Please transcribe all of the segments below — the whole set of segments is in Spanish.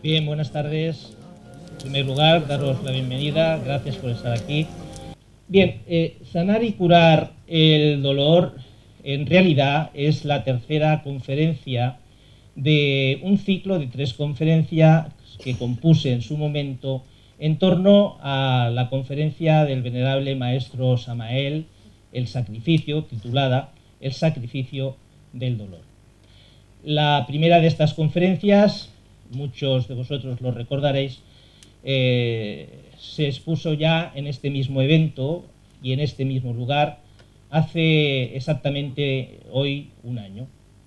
Bien, buenas tardes. En primer lugar, daros la bienvenida. Gracias por estar aquí. Bien, sanar y curar el dolor en realidad es la tercera conferencia de un ciclo de 3 conferencias que compuse en su momento en torno a la conferencia del venerable maestro Samael, El sacrificio, titulada El sacrificio del dolor. La primera de estas conferencias, muchos de vosotros lo recordaréis, se expuso ya en este mismo evento y en este mismo lugar hace exactamente hoy un año.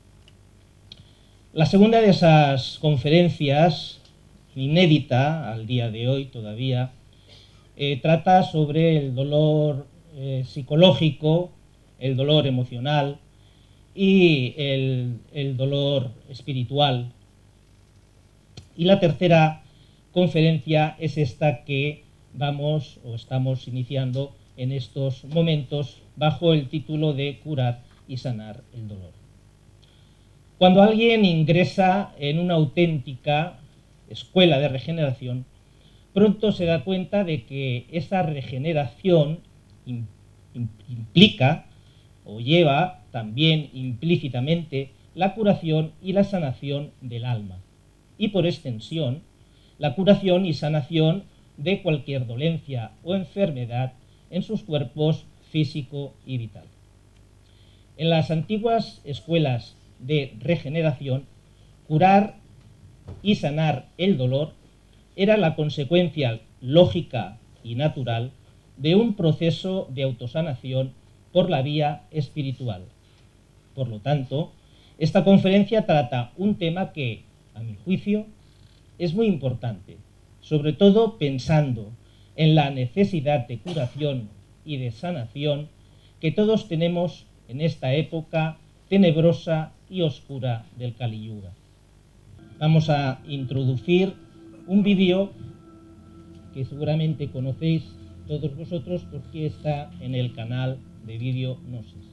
La segunda de esas conferencias, inédita al día de hoy todavía, trata sobre el dolor psicológico, el dolor emocional y el dolor espiritual. Y la tercera conferencia es esta que vamos o estamos iniciando en estos momentos bajo el título de Curar y sanar el dolor. Cuando alguien ingresa en una auténtica escuela de regeneración, pronto se da cuenta de que esa regeneración implica o lleva también implícitamente la curación y la sanación del alma, y por extensión, la curación y sanación de cualquier dolencia o enfermedad en sus cuerpos físico y vital. En las antiguas escuelas de regeneración, curar y sanar el dolor era la consecuencia lógica y natural de un proceso de autosanación por la vía espiritual. Por lo tanto, esta conferencia trata un tema que, a mi juicio, es muy importante, sobre todo pensando en la necesidad de curación y de sanación que todos tenemos en esta época tenebrosa y oscura del Kali Yuga. Vamos a introducir un vídeo que seguramente conocéis todos vosotros porque está en el canal de Vídeo Gnosis.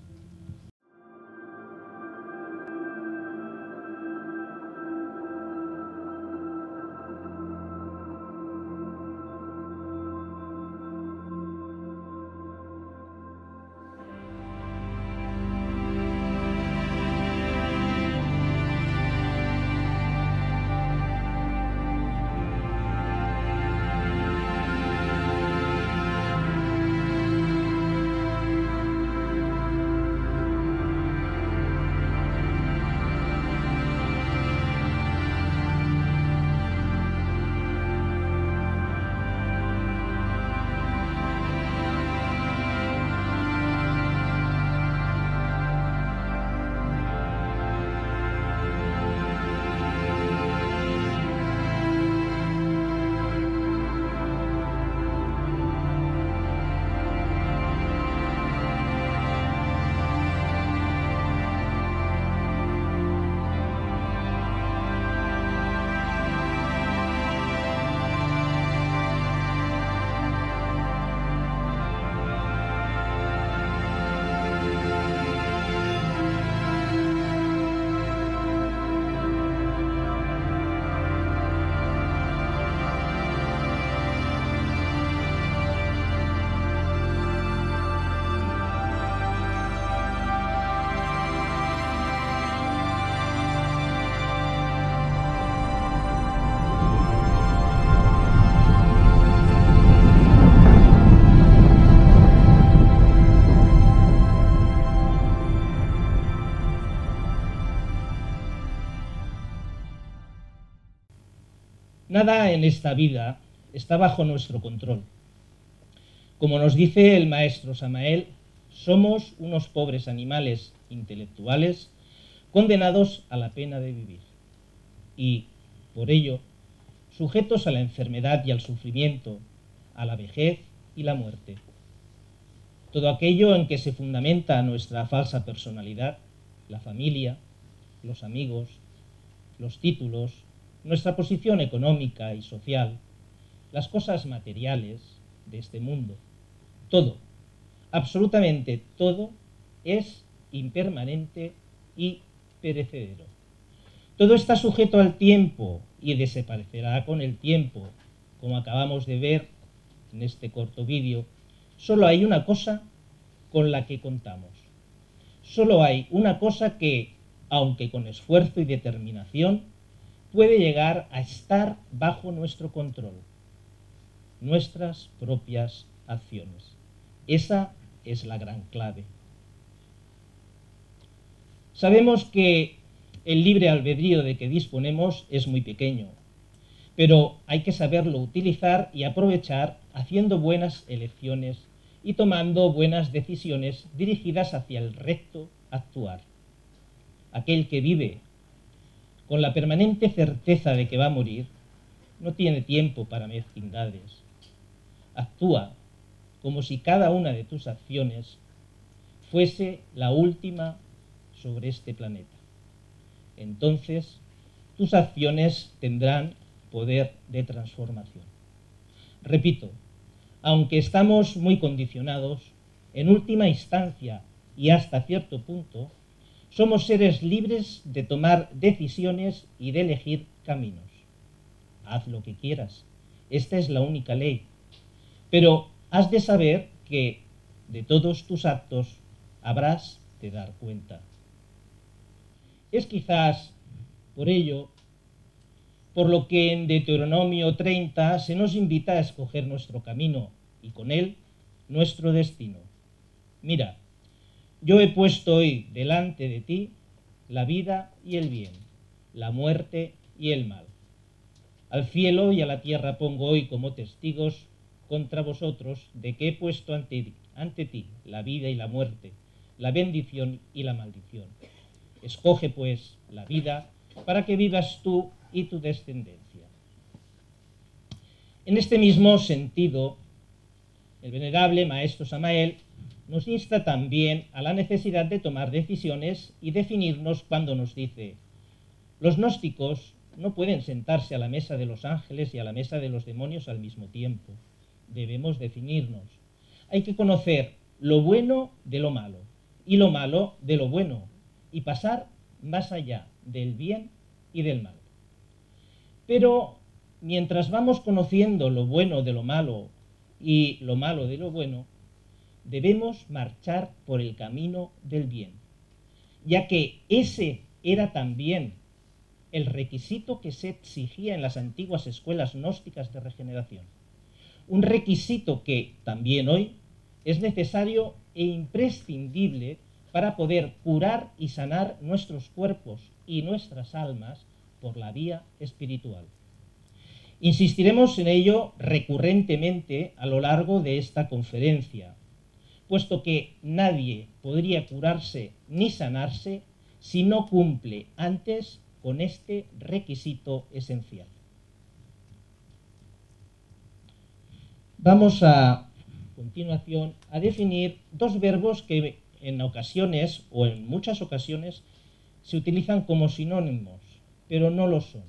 Nada en esta vida está bajo nuestro control. Como nos dice el maestro Samael, somos unos pobres animales intelectuales condenados a la pena de vivir y, por ello, sujetos a la enfermedad y al sufrimiento, a la vejez y la muerte. Todo aquello en que se fundamenta nuestra falsa personalidad, la familia, los amigos, los títulos, nuestra posición económica y social, las cosas materiales de este mundo, todo, absolutamente todo, es impermanente y perecedero. Todo está sujeto al tiempo y desaparecerá con el tiempo, como acabamos de ver en este corto vídeo. Solo hay una cosa con la que contamos. Solo hay una cosa que, aunque con esfuerzo y determinación, puede llegar a estar bajo nuestro control: nuestras propias acciones. Esa es la gran clave. Sabemos que el libre albedrío de que disponemos es muy pequeño, pero hay que saberlo utilizar y aprovechar haciendo buenas elecciones y tomando buenas decisiones dirigidas hacia el recto actuar. Aquel que vive con la permanente certeza de que va a morir no tiene tiempo para mezquindades. Actúa como si cada una de tus acciones fuese la última sobre este planeta. Entonces, tus acciones tendrán poder de transformación. Repito, aunque estamos muy condicionados, en última instancia y hasta cierto punto, somos seres libres de tomar decisiones y de elegir caminos. Haz lo que quieras. Esta es la única ley. Pero has de saber que de todos tus actos habrás de dar cuenta. Es quizás por ello por lo que en Deuteronomio 30 se nos invita a escoger nuestro camino y con él nuestro destino. Mira, yo he puesto hoy delante de ti la vida y el bien, la muerte y el mal. Al cielo y a la tierra pongo hoy como testigos contra vosotros de que he puesto ante ti la vida y la muerte, la bendición y la maldición. Escoge pues la vida para que vivas tú y tu descendencia. En este mismo sentido, el venerable maestro Samael nos insta también a la necesidad de tomar decisiones y definirnos cuando nos dice: los gnósticos no pueden sentarse a la mesa de los ángeles y a la mesa de los demonios al mismo tiempo. Debemos definirnos. Hay que conocer lo bueno de lo malo y lo malo de lo bueno y pasar más allá del bien y del mal. Pero mientras vamos conociendo lo bueno de lo malo y lo malo de lo bueno, debemos marchar por el camino del bien, ya que ese era también el requisito que se exigía en las antiguas escuelas gnósticas de regeneración. Un requisito que también hoy es necesario e imprescindible para poder curar y sanar nuestros cuerpos y nuestras almas por la vía espiritual. Insistiremos en ello recurrentemente a lo largo de esta conferencia, puesto que nadie podría curarse ni sanarse si no cumple antes con este requisito esencial. Vamos a continuación a definir dos verbos que en ocasiones o en muchas ocasiones se utilizan como sinónimos, pero no lo son.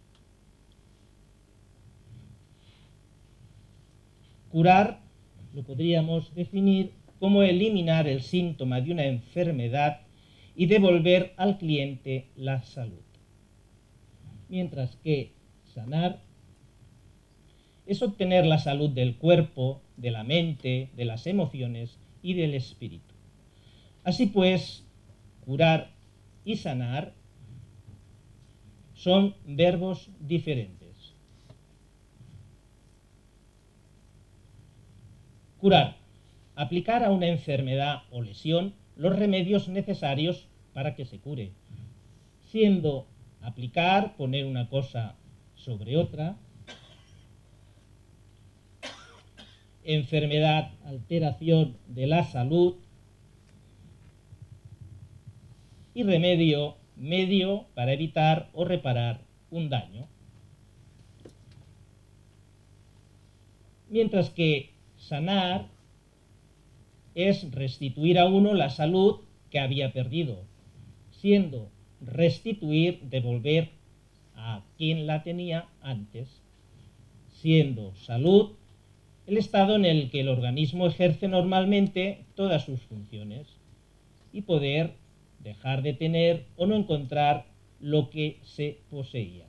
Curar lo podríamos definir como eliminar el síntoma de una enfermedad y devolver al cliente la salud. Mientras que sanar es obtener la salud del cuerpo, de la mente, de las emociones y del espíritu. Así pues, curar y sanar son verbos diferentes. Curar: aplicar a una enfermedad o lesión los remedios necesarios para que se cure, siendo aplicar poner una cosa sobre otra, enfermedad, alteración de la salud, y remedio, medio para evitar o reparar un daño. Mientras que sanar es restituir a uno la salud que había perdido, siendo restituir, devolver a quien la tenía antes, siendo salud el estado en el que el organismo ejerce normalmente todas sus funciones y poder dejar de tener o no encontrar lo que se poseía.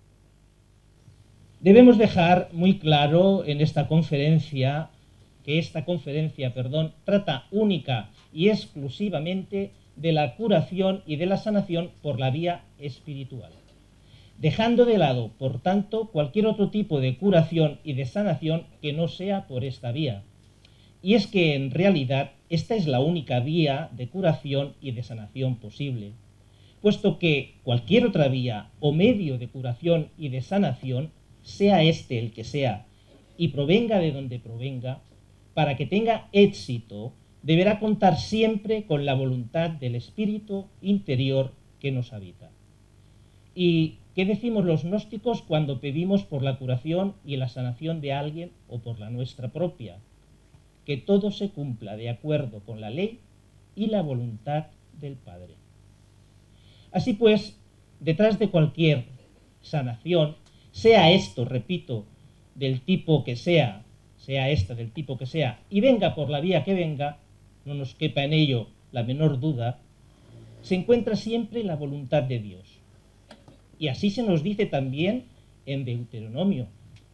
Debemos dejar muy claro en esta conferencia que esta conferencia, trata única y exclusivamente de la curación y de la sanación por la vía espiritual, dejando de lado, por tanto, cualquier otro tipo de curación y de sanación que no sea por esta vía. Y es que, en realidad, esta es la única vía de curación y de sanación posible, puesto que cualquier otra vía o medio de curación y de sanación, sea este el que sea, y provenga de donde provenga, para que tenga éxito, deberá contar siempre con la voluntad del espíritu interior que nos habita. ¿Y qué decimos los gnósticos cuando pedimos por la curación y la sanación de alguien o por la nuestra propia? Que todo se cumpla de acuerdo con la ley y la voluntad del Padre. Así pues, detrás de cualquier sanación, sea esto, repito, del tipo que sea esta del tipo que sea, y venga por la vía que venga, no nos quepa en ello la menor duda, se encuentra siempre la voluntad de Dios. Y así se nos dice también en Deuteronomio.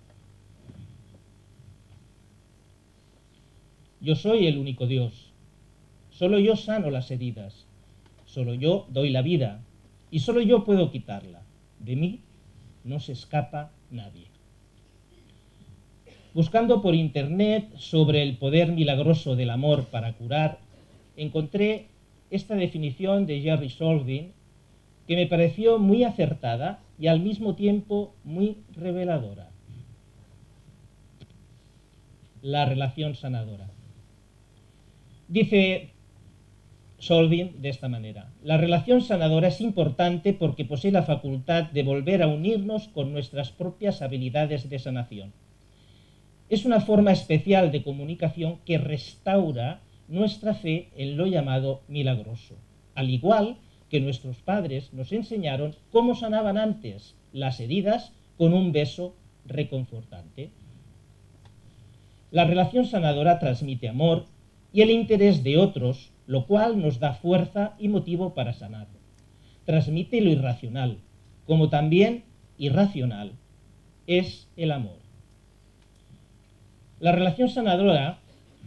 Yo soy el único Dios, solo yo sano las heridas, solo yo doy la vida, y solo yo puedo quitarla. De mí no se escapa nadie. Buscando por internet sobre el poder milagroso del amor para curar, encontré esta definición de Jerry Solvin que me pareció muy acertada y al mismo tiempo muy reveladora. La relación sanadora. Dice Solvin de esta manera: la relación sanadora es importante porque posee la facultad de volver a unirnos con nuestras propias habilidades de sanación. Es una forma especial de comunicación que restaura nuestra fe en lo llamado milagroso, al igual que nuestros padres nos enseñaron cómo sanaban antes las heridas con un beso reconfortante. La relación sanadora transmite amor y el interés de otros, lo cual nos da fuerza y motivo para sanar. Transmite lo irracional, como también irracional es el amor. La relación sanadora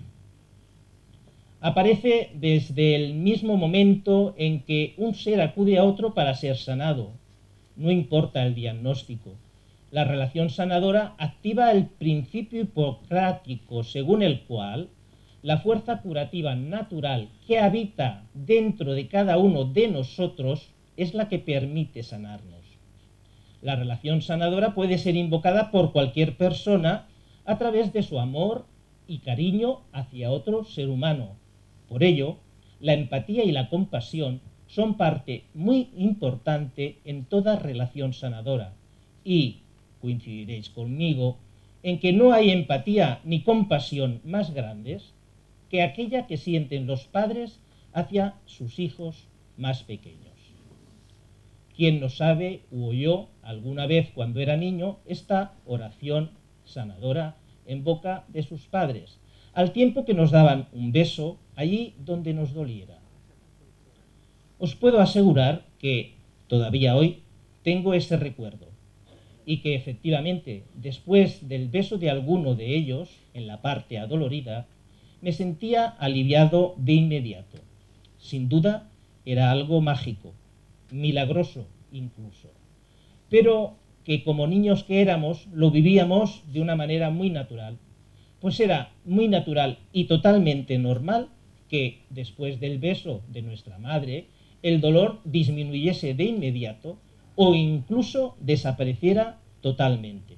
aparece desde el mismo momento en que un ser acude a otro para ser sanado. No importa el diagnóstico. La relación sanadora activa el principio hipocrático según el cual la fuerza curativa natural que habita dentro de cada uno de nosotros es la que permite sanarnos. La relación sanadora puede ser invocada por cualquier persona a través de su amor y cariño hacia otro ser humano. Por ello, la empatía y la compasión son parte muy importante en toda relación sanadora. Y coincidiréis conmigo en que no hay empatía ni compasión más grandes que aquella que sienten los padres hacia sus hijos más pequeños. ¿Quién no sabe u oyó alguna vez cuando era niño esta oración sanadora en boca de sus padres, al tiempo que nos daban un beso allí donde nos doliera? Os puedo asegurar que todavía hoy tengo ese recuerdo y que efectivamente después del beso de alguno de ellos en la parte adolorida me sentía aliviado de inmediato. Sin duda era algo mágico, milagroso incluso, pero que como niños que éramos lo vivíamos de una manera muy natural, pues era muy natural y totalmente normal que después del beso de nuestra madre el dolor disminuyese de inmediato o incluso desapareciera totalmente.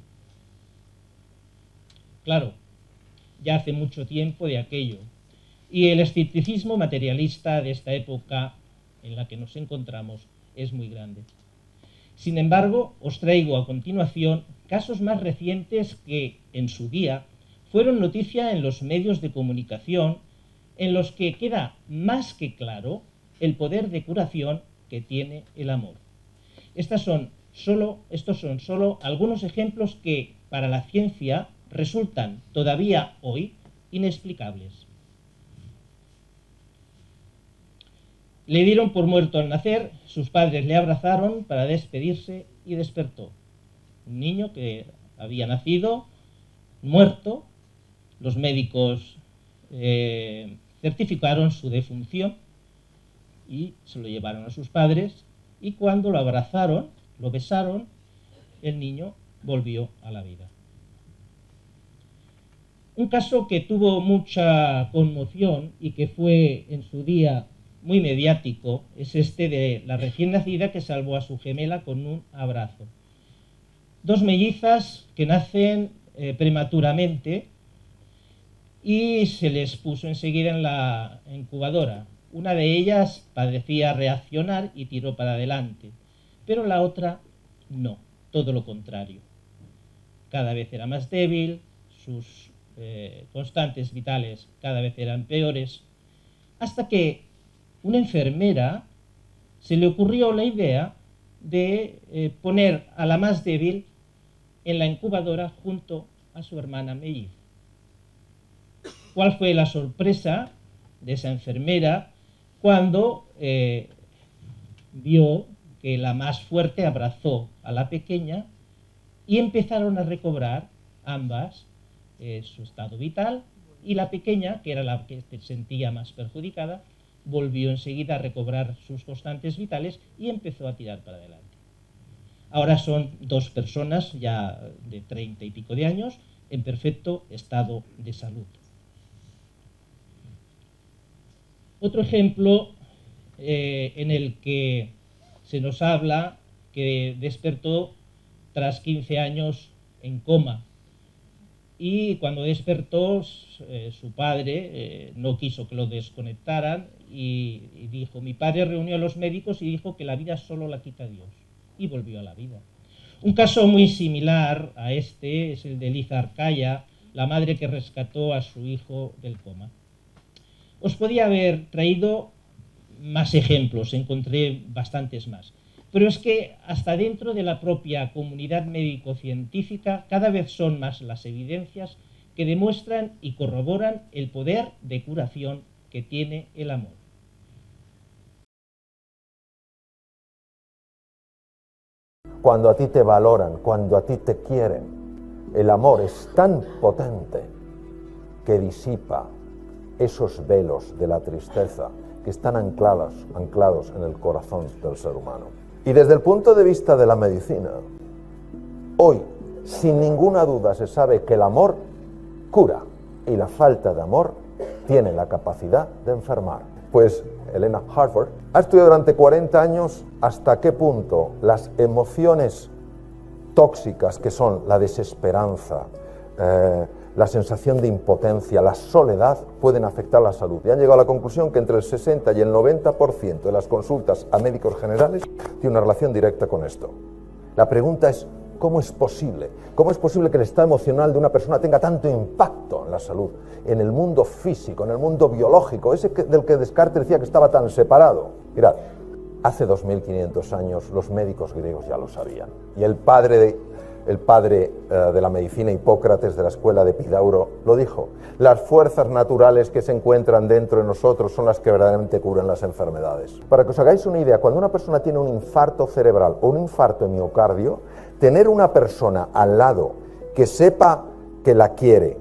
Claro, ya hace mucho tiempo de aquello, y el escepticismo materialista de esta época en la que nos encontramos es muy grande. Sin embargo, os traigo a continuación casos más recientes que, en su día, fueron noticia en los medios de comunicación, en los que queda más que claro el poder de curación que tiene el amor. Estos son solo algunos ejemplos que, para la ciencia, resultan todavía hoy inexplicables. Le dieron por muerto al nacer, sus padres le abrazaron para despedirse y despertó. Un niño que había nacido muerto, los médicos certificaron su defunción y se lo llevaron a sus padres, y cuando lo abrazaron, lo besaron, el niño volvió a la vida. Un caso que tuvo mucha conmoción y que fue en su día muy mediático es este de la recién nacida que salvó a su gemela con un abrazo. Dos mellizas que nacen prematuramente y se les puso enseguida en la incubadora. Una de ellas parecía reaccionar y tiró para adelante, pero la otra no, todo lo contrario. Cada vez era más débil, sus constantes vitales cada vez eran peores, hasta que una enfermera se le ocurrió la idea de poner a la más débil en la incubadora junto a su hermana melliza. ¿Cuál fue la sorpresa de esa enfermera cuando vio que la más fuerte abrazó a la pequeña y empezaron a recobrar ambas su estado vital, y la pequeña, que era la que se sentía más perjudicada, volvió enseguida a recobrar sus constantes vitales y empezó a tirar para adelante? Ahora son dos personas ya de 30 y pico de años en perfecto estado de salud. Otro ejemplo en el que se nos habla que despertó tras 15 años en coma, y cuando despertó su padre no quiso que lo desconectaran y dijo: mi padre reunió a los médicos y dijo que la vida solo la quita Dios, y volvió a la vida. Un caso muy similar a este es el de Liza Arcaya, la madre que rescató a su hijo del coma. Os podía haber traído más ejemplos, encontré bastantes más, pero es que hasta dentro de la propia comunidad médico-científica cada vez son más las evidencias que demuestran y corroboran el poder de curación que tiene el amor. Cuando a ti te valoran, cuando a ti te quieren, el amor es tan potente que disipa esos velos de la tristeza que están anclados en el corazón del ser humano. Y desde el punto de vista de la medicina, hoy, sin ninguna duda, se sabe que el amor cura y la falta de amor tiene la capacidad de enfermar. Pues Elena Harford ha estudiado durante 40 años hasta qué punto las emociones tóxicas, que son la desesperanza, la sensación de impotencia, la soledad, pueden afectar la salud. Y han llegado a la conclusión que entre el 60 y el 90% de las consultas a médicos generales tiene una relación directa con esto. La pregunta es: ¿cómo es posible? ¿Cómo es posible que el estado emocional de una persona tenga tanto impacto en la salud, en el mundo físico, en el mundo biológico, ese del que Descartes decía que estaba tan separado? Mirad, hace 2500 años los médicos griegos ya lo sabían. Y el padre de la medicina, Hipócrates, de la escuela de Epidauro, lo dijo: las fuerzas naturales que se encuentran dentro de nosotros son las que verdaderamente curan las enfermedades. Para que os hagáis una idea, cuando una persona tiene un infarto cerebral o un infarto de miocardio, tener una persona al lado que sepa que la quiere,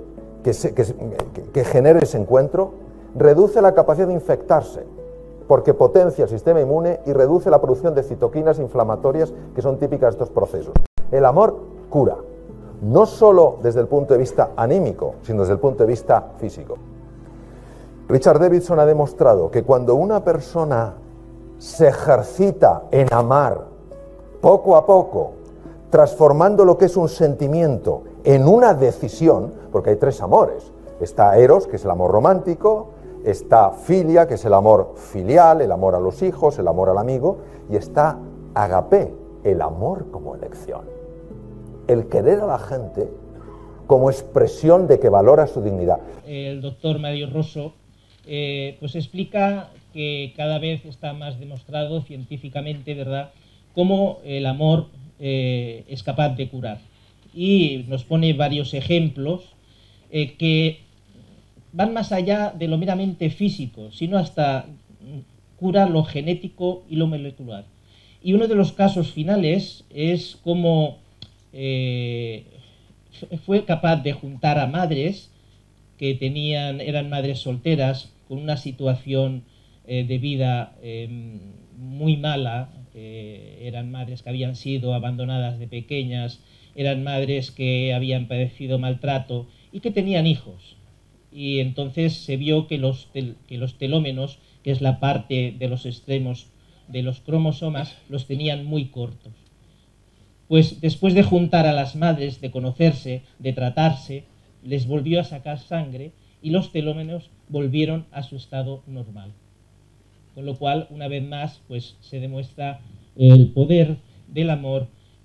que genere ese encuentro, reduce la capacidad de infectarse, porque potencia el sistema inmune y reduce la producción de citoquinas inflamatorias que son típicas de estos procesos. El amor cura, no solo desde el punto de vista anímico, sino desde el punto de vista físico. Richard Davidson ha demostrado que cuando una persona se ejercita en amar poco a poco, transformando lo que es un sentimiento en una decisión, porque hay tres amores: está eros, que es el amor romántico; está filia, que es el amor filial, el amor a los hijos, el amor al amigo; y está agapé, el amor como elección, el querer a la gente como expresión de que valora su dignidad. El doctor Mario Rosso pues explica que cada vez está más demostrado científicamente, ¿verdad?, cómo el amor es capaz de curar. Y nos pone varios ejemplos que van más allá de lo meramente físico, sino hasta cura lo genético y lo molecular. Y uno de los casos finales es cómo fue capaz de juntar a madres que eran madres solteras con una situación de vida muy mala, eran madres que habían sido abandonadas de pequeñas, eran madres que habían padecido maltrato y que tenían hijos. Y entonces se vio que los telómenos, que es la parte de los extremos de los cromosomas, los tenían muy cortos. Pues después de juntar a las madres, de conocerse, de tratarse, les volvió a sacar sangre y los telómeros volvieron a su estado normal. Con lo cual, una vez más, pues se demuestra el poder del amor,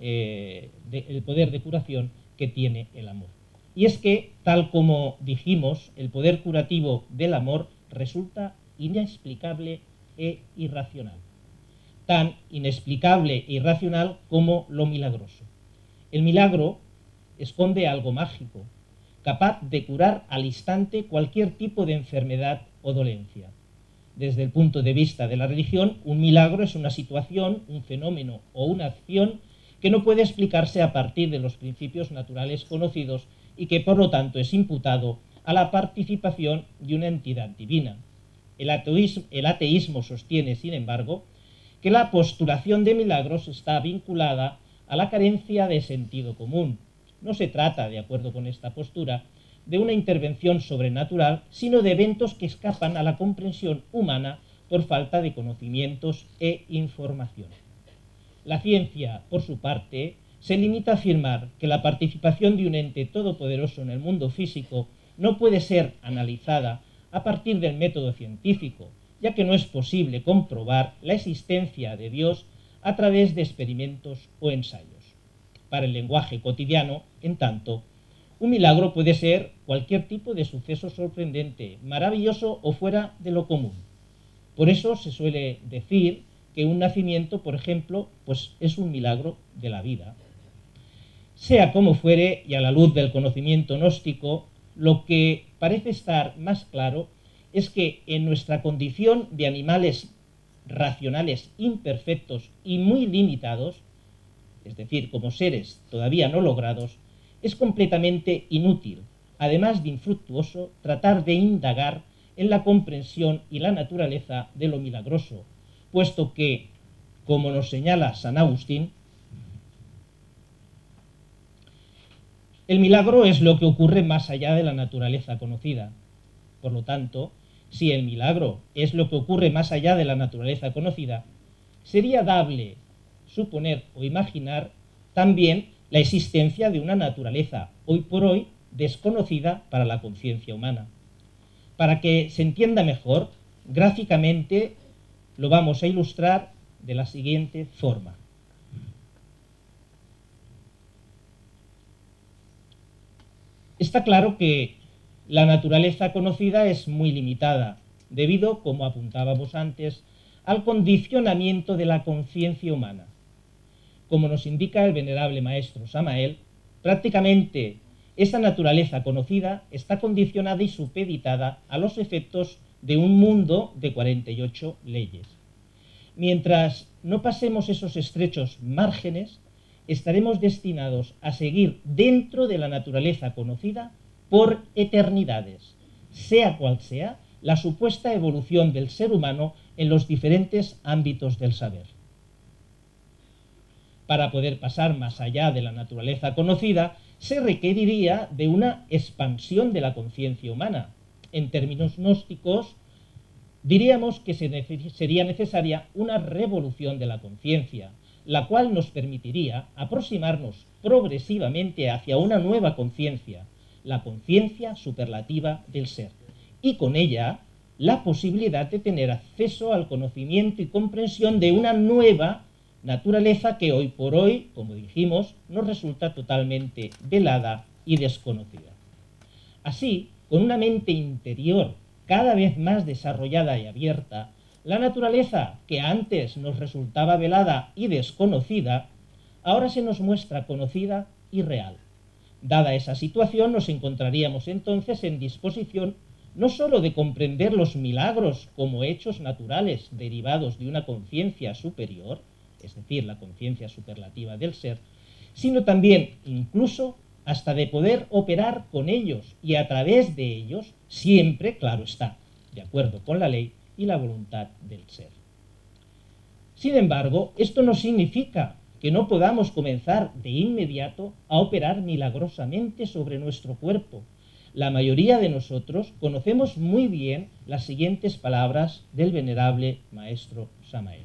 el poder de curación que tiene el amor. Y es que, tal como dijimos, el poder curativo del amor resulta inexplicable e irracional. Tan inexplicable e irracional como lo milagroso. El milagro esconde algo mágico, capaz de curar al instante cualquier tipo de enfermedad o dolencia. Desde el punto de vista de la religión, un milagro es una situación, un fenómeno o una acción que no puede explicarse a partir de los principios naturales conocidos y que por lo tanto es imputado a la participación de una entidad divina. El ateísmo sostiene, sin embargo, que la postulación de milagros está vinculada a la carencia de sentido común. No se trata, de acuerdo con esta postura, de una intervención sobrenatural, sino de eventos que escapan a la comprensión humana por falta de conocimientos e información. La ciencia, por su parte, se limita a afirmar que la participación de un ente todopoderoso en el mundo físico no puede ser analizada a partir del método científico, ya que no es posible comprobar la existencia de Dios a través de experimentos o ensayos. Para el lenguaje cotidiano, en tanto, un milagro puede ser cualquier tipo de suceso sorprendente, maravilloso o fuera de lo común. Por eso se suele decir que un nacimiento, por ejemplo, pues es un milagro de la vida. Sea como fuere, y a la luz del conocimiento gnóstico, lo que parece estar más claro es que en nuestra condición de animales racionales imperfectos y muy limitados, es decir, como seres todavía no logrados, es completamente inútil, además de infructuoso, tratar de indagar en la comprensión y la naturaleza de lo milagroso, puesto que, como nos señala San Agustín, el milagro es lo que ocurre más allá de la naturaleza conocida. Por lo tanto, si el milagro es lo que ocurre más allá de la naturaleza conocida, sería dable suponer o imaginar también la existencia de una naturaleza hoy por hoy desconocida para la conciencia humana. Para que se entienda mejor, gráficamente lo vamos a ilustrar de la siguiente forma. Está claro que la naturaleza conocida es muy limitada, debido, como apuntábamos antes, al condicionamiento de la conciencia humana. Como nos indica el venerable maestro Samael, prácticamente esa naturaleza conocida está condicionada y supeditada a los efectos de un mundo de 48 leyes. Mientras no pasemos esos estrechos márgenes, estaremos destinados a seguir dentro de la naturaleza conocida por eternidades, sea cual sea la supuesta evolución del ser humano en los diferentes ámbitos del saber. Para poder pasar más allá de la naturaleza conocida, se requeriría de una expansión de la conciencia humana. En términos gnósticos, diríamos que sería necesaria una revolución de la conciencia, la cual nos permitiría aproximarnos progresivamente hacia una nueva conciencia, la conciencia superlativa del ser, y con ella la posibilidad de tener acceso al conocimiento y comprensión de una nueva naturaleza que hoy por hoy, como dijimos, nos resulta totalmente velada y desconocida. Así, con una mente interior cada vez más desarrollada y abierta, la naturaleza que antes nos resultaba velada y desconocida, ahora se nos muestra conocida y real. Dada esa situación, nos encontraríamos entonces en disposición no sólo de comprender los milagros como hechos naturales derivados de una conciencia superior, es decir, la conciencia superlativa del ser, sino también, incluso, hasta de poder operar con ellos y a través de ellos, siempre, claro está, de acuerdo con la ley y la voluntad del ser. Sin embargo, esto no significa que no podamos comenzar de inmediato a operar milagrosamente sobre nuestro cuerpo. La mayoría de nosotros conocemos muy bien las siguientes palabras del venerable maestro Samael.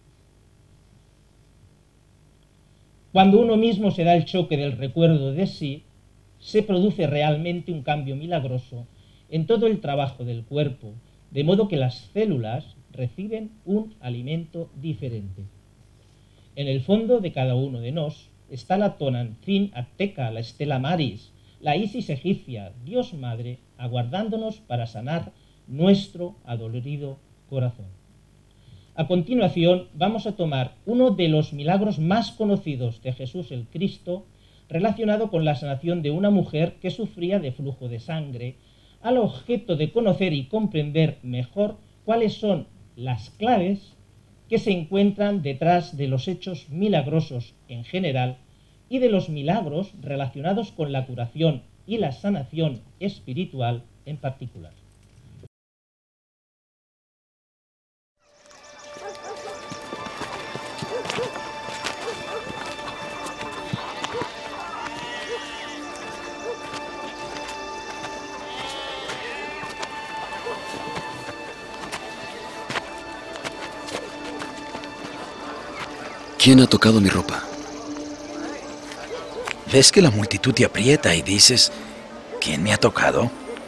Cuando uno mismo se da el choque del recuerdo de sí, se produce realmente un cambio milagroso en todo el trabajo del cuerpo, de modo que las células reciben un alimento diferente. En el fondo de cada uno de nos está la Tonantzin Azteca, la Estela Maris, la Isis egipcia, Dios Madre, aguardándonos para sanar nuestro adolorido corazón. A continuación vamos a tomar uno de los milagros más conocidos de Jesús el Cristo, relacionado con la sanación de una mujer que sufría de flujo de sangre, al objeto de conocer y comprender mejor cuáles son las claves que se encuentran detrás de los hechos milagrosos en general y de los milagros relacionados con la curación y la sanación espiritual en particular. ¿Quién ha tocado mi ropa? ¿Ves que la multitud te aprieta y dices, ¿quién me ha tocado?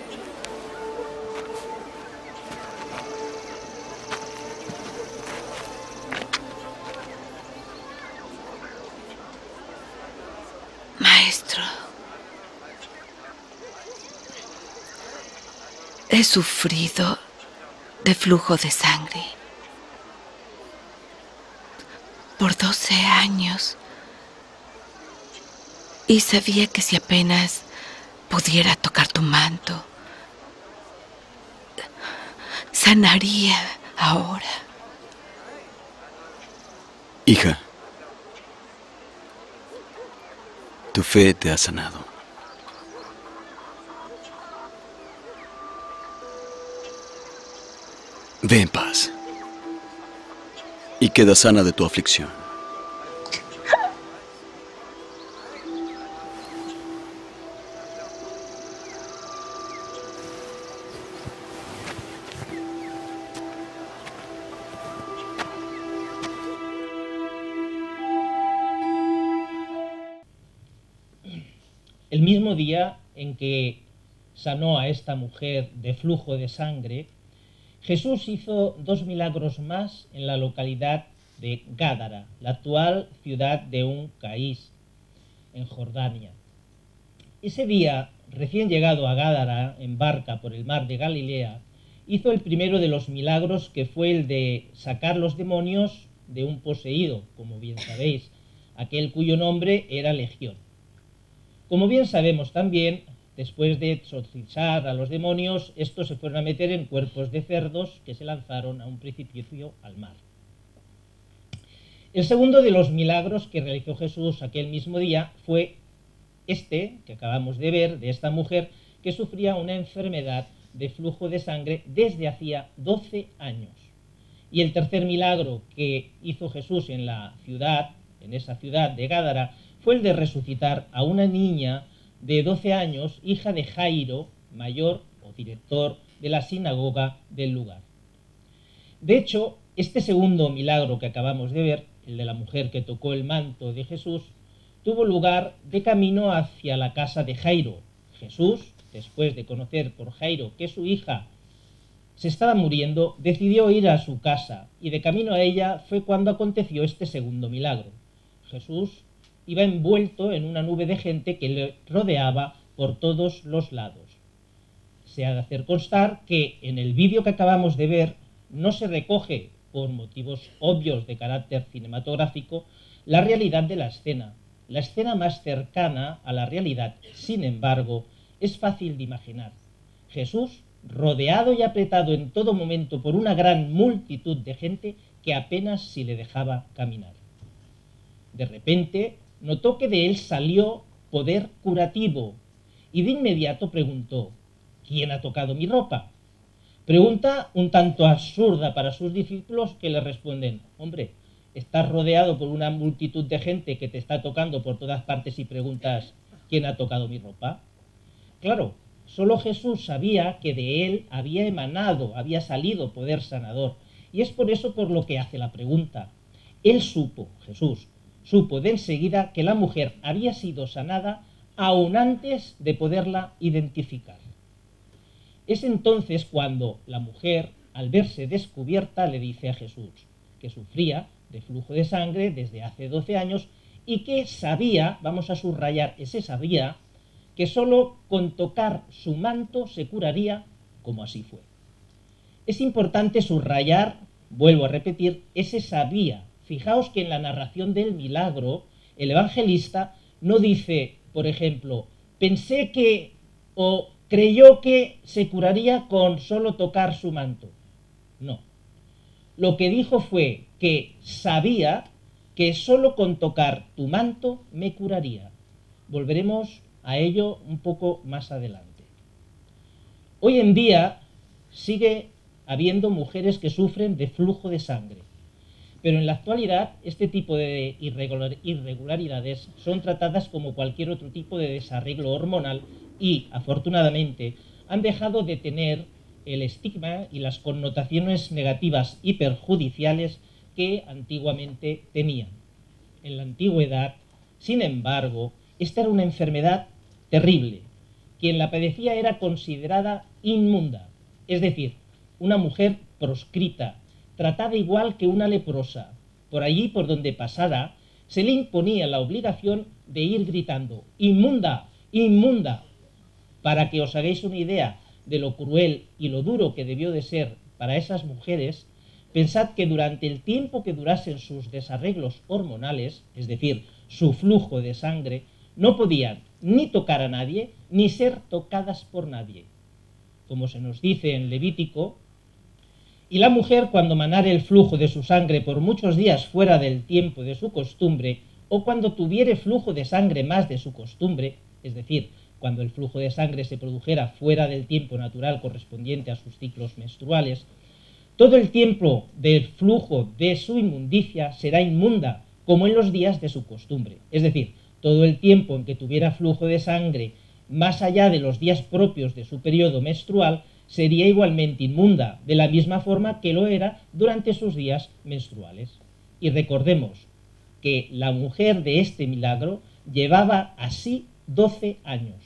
Maestro, he sufrido de flujo de sangre. Por 12 años, y sabía que si apenas pudiera tocar tu manto, sanaría ahora. Hija, tu fe te ha sanado. Ve en paz y queda sana de tu aflicción. El mismo día en que sanó a esta mujer de flujo de sangre, Jesús hizo 2 milagros más en la localidad de Gádara, la actual ciudad de un país en Jordania. Ese día, recién llegado a Gádara en barca por el mar de Galilea, hizo el primero de los milagros, que fue el de sacar los demonios de un poseído, como bien sabéis, aquel cuyo nombre era Legión. Como bien sabemos también, después de exorcizar a los demonios, estos se fueron a meter en cuerpos de cerdos que se lanzaron a un precipicio al mar. El segundo de los milagros que realizó Jesús aquel mismo día fue este, que acabamos de ver, de esta mujer que sufría una enfermedad de flujo de sangre desde hacía 12 años. Y el tercer milagro que hizo Jesús en esa ciudad de Gádara, fue el de resucitar a una niña de 12 años, hija de Jairo, mayor o director de la sinagoga del lugar. De hecho, este segundo milagro que acabamos de ver, el de la mujer que tocó el manto de Jesús, tuvo lugar de camino hacia la casa de Jairo. Jesús, después de conocer por Jairo que su hija se estaba muriendo, decidió ir a su casa, y de camino a ella fue cuando aconteció este segundo milagro. Jesús iba envuelto en una nube de gente que le rodeaba por todos los lados. Se ha de hacer constar que en el vídeo que acabamos de ver no se recoge, por motivos obvios de carácter cinematográfico, la realidad de la escena. La escena más cercana a la realidad, sin embargo, es fácil de imaginar. Jesús rodeado y apretado en todo momento por una gran multitud de gente que apenas si le dejaba caminar. De repente notó que de él salió poder curativo y de inmediato preguntó: ¿quién ha tocado mi ropa? Pregunta un tanto absurda para sus discípulos, que le responden: hombre, estás rodeado por una multitud de gente que te está tocando por todas partes y preguntas: ¿quién ha tocado mi ropa? Claro, solo Jesús sabía que de él había emanado, había salido poder sanador, y es por eso por lo que hace la pregunta. Él supo, Jesús, supo de enseguida que la mujer había sido sanada aún antes de poderla identificar. Es entonces cuando la mujer, al verse descubierta, le dice a Jesús que sufría de flujo de sangre desde hace 12 años y que sabía, vamos a subrayar ese sabía, que solo con tocar su manto se curaría, como así fue. Es importante subrayar, vuelvo a repetir, ese sabía. Fijaos que en la narración del milagro, el evangelista no dice, por ejemplo, pensé que o creyó que se curaría con solo tocar su manto. No. Lo que dijo fue que sabía que solo con tocar tu manto me curaría. Volveremos a ello un poco más adelante. Hoy en día sigue habiendo mujeres que sufren de flujo de sangre, pero en la actualidad este tipo de irregularidades son tratadas como cualquier otro tipo de desarreglo hormonal y, afortunadamente, han dejado de tener el estigma y las connotaciones negativas y perjudiciales que antiguamente tenían. En la antigüedad, sin embargo, esta era una enfermedad terrible. Quien la padecía era considerada inmunda, es decir, una mujer proscrita, tratada igual que una leprosa. Por allí, por donde pasara, se le imponía la obligación de ir gritando: ¡inmunda! ¡Inmunda! Para que os hagáis una idea de lo cruel y lo duro que debió de ser para esas mujeres, pensad que durante el tiempo que durasen sus desarreglos hormonales, es decir, su flujo de sangre, no podían ni tocar a nadie, ni ser tocadas por nadie. Como se nos dice en Levítico, y la mujer, cuando manare el flujo de su sangre por muchos días fuera del tiempo de su costumbre, o cuando tuviere flujo de sangre más de su costumbre, es decir, cuando el flujo de sangre se produjera fuera del tiempo natural correspondiente a sus ciclos menstruales, todo el tiempo del flujo de su inmundicia será inmunda, como en los días de su costumbre. Es decir, todo el tiempo en que tuviera flujo de sangre más allá de los días propios de su periodo menstrual sería igualmente inmunda, de la misma forma que lo era durante sus días menstruales. Y recordemos que la mujer de este milagro llevaba así 12 años.